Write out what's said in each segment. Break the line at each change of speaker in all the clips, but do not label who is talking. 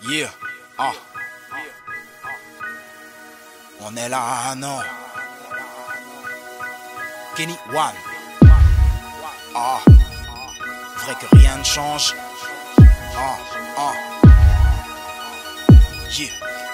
Yeah, ah. On est là, non. Kenny One. Ah. Vrai que rien ne change. Ah, ah. Yeah.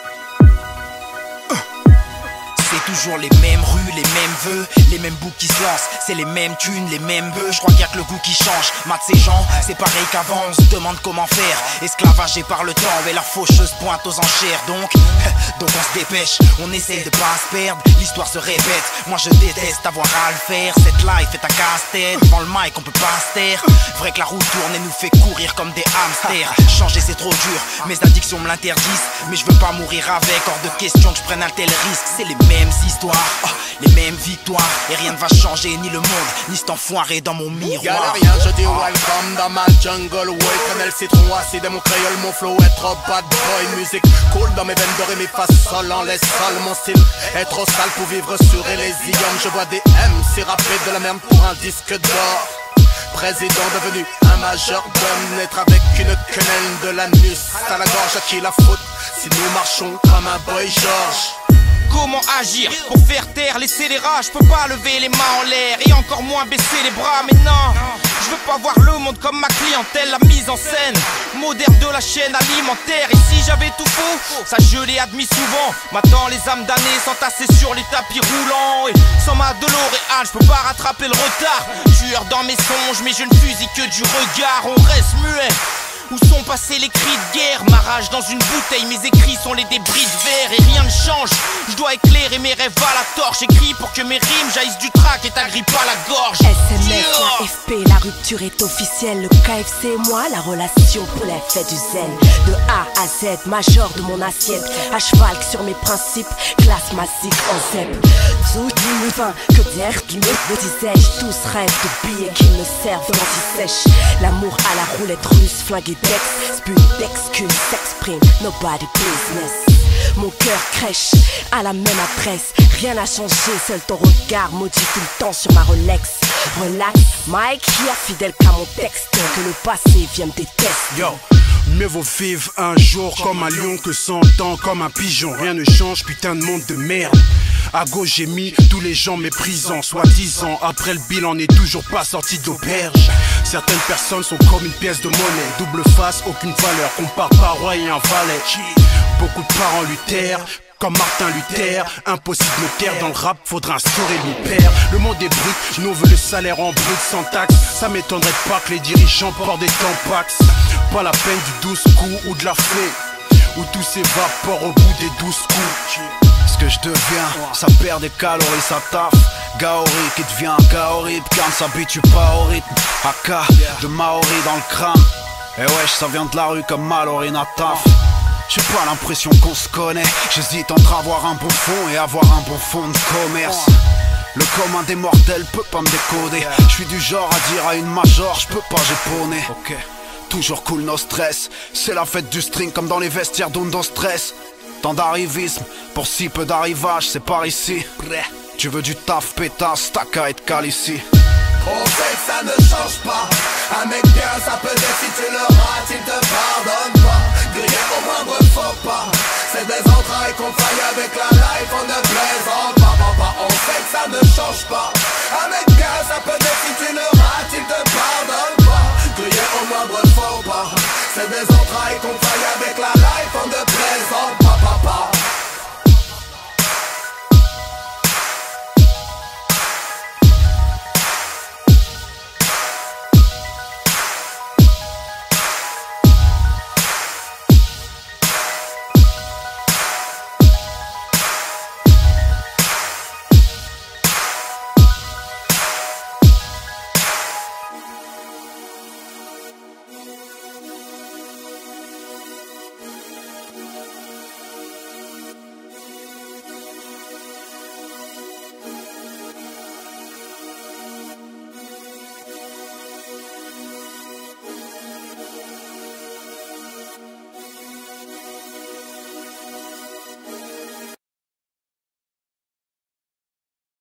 C'est toujours les mêmes rues, les mêmes vœux, les mêmes boucs qui se lancent. C'est les mêmes thunes, les mêmes bœufs. Je crois qu'il y a que le goût qui change. Mat ces gens, c'est pareil qu'avant. On se demande comment faire. Esclavagés par le temps et la faucheuse pointe aux enchères. Donc on se dépêche. On essaye de pas se perdre. L'histoire se répète. Moi je déteste avoir à le faire. Cette life est un casse-tête. Devant le mic on peut pas se taire. Vrai que la roue tourne et nous fait courir comme des hamsters. Changer c'est trop dur. Mes addictions me l'interdisent. Mais je veux pas mourir avec. Hors de question que je prenne un tel risque. C'est les mêmes histoires, oh, les mêmes victoires. Et rien ne va changer, ni le monde, ni cet enfoiré dans mon miroir.
Y'a rien, je dis welcome dans ma jungle. Ouais, prenez le citron acide et mon créole, mon flow est trop bad boy. Musique cool dans mes veines dorées, mes faces sol en laisse sol. Mon style est trop sale pour vivre sur Elysium. Je vois des MC rapper de la merde pour un disque d'or. Président devenu un majordome, naître avec une quenelle de l'anus à la gorge, à qui la faute si nous marchons comme un boy George?
Comment agir pour faire taire les scélérats? Je peux pas lever les mains en l'air et encore moins baisser les bras. Mais non, je veux pas voir le monde comme ma clientèle. La mise en scène moderne de la chaîne alimentaire. Et si j'avais tout faux, ça je l'ai admis souvent. Maintenant les âmes damnées s'entasser sur les tapis roulants. Et sans ma DeLorean, je peux pas rattraper le retard. Tueur dans mes songes, mais je ne fusille que du regard. On reste muet. Où sont passés les cris de guerre? Ma rage dans une bouteille, mes écrits sont les débris de verre. Et rien ne change, je dois éclairer mes rêves à la torche. J'écris pour que mes rimes jaillissent du trac et t'agrippent pas la gorge.
SMS, la FP, la rupture est officielle. Le KFC et moi, la relation pour l'effet du zen. De A à Z, major de mon assiette. À cheval sur mes principes, classe massique en zep. Zo 2020, que d'air qui me disais-je. Tous rêvent de billets qui me servent d'anti-sèche. L'amour à la roulette russe, flingué d'ex, but d'excuses s'exprime, nobody business. Mon cœur crèche à la même adresse. Rien n'a changé, seul ton regard maudit tout le temps sur ma Rolex. Relax, Mike, hier fidèle qu'à mon texte. Que le passé vienne des tests.
Yo, mieux vaut vivre un jour comme un lion que 100 ans comme un pigeon. Rien ne change, putain de monde de merde. À gauche j'ai mis tous les gens méprisants. Soit 10 ans après le bilan n'est toujours pas sorti d'auberge. Certaines personnes sont comme une pièce de monnaie. Double face, aucune valeur, compare pas roi et un valet. Beaucoup de parents Luther, comme Martin Luther. Impossible de me taire, dans le rap faudra instaurer le père. Le monde est brut, nous on veut le salaire en brut sans taxe. Ça m'étonnerait pas que les dirigeants portent des tampax. Pas la peine du 12 coups ou de la fée, où tout s'évapore au bout des 12 coups.
Ce que je deviens, ça perd des calories, ça taffe. Gaori qui devient Gaori, car ne s'habitue pas au rythme. AK de Maori dans le crâne. Et wesh, ça vient de la rue comme Mallory Nataf. J'ai pas l'impression qu'on se connaît. J'hésite entre avoir un bon fond et avoir un bon fond de commerce. Le commun des mortels peut pas me décoder. Je suis du genre à dire à une major, je peux pas jéponner. Toujours cool, no stress. C'est la fête du string comme dans les vestiaires d'Undo Stress. Tant d'arrivisme pour si peu d'arrivage, c'est par ici. Tu veux du taf pétasse, t'as qu'à être calé ici.
On sait que ça ne change pas. Un mec bien ça peut être si tu le rates, il te pardonne pas. Griller au moindre faux pas. C'est des entrailles qu'on faille avec la life, on ne plaisante pas. On sait que ça ne change pas. Un mec bien ça peut être si tu le rates, il te pardonne pas. Griller au moindre faux pas. C'est des entrailles qu'on faille avec la life, on ne plaisante pas.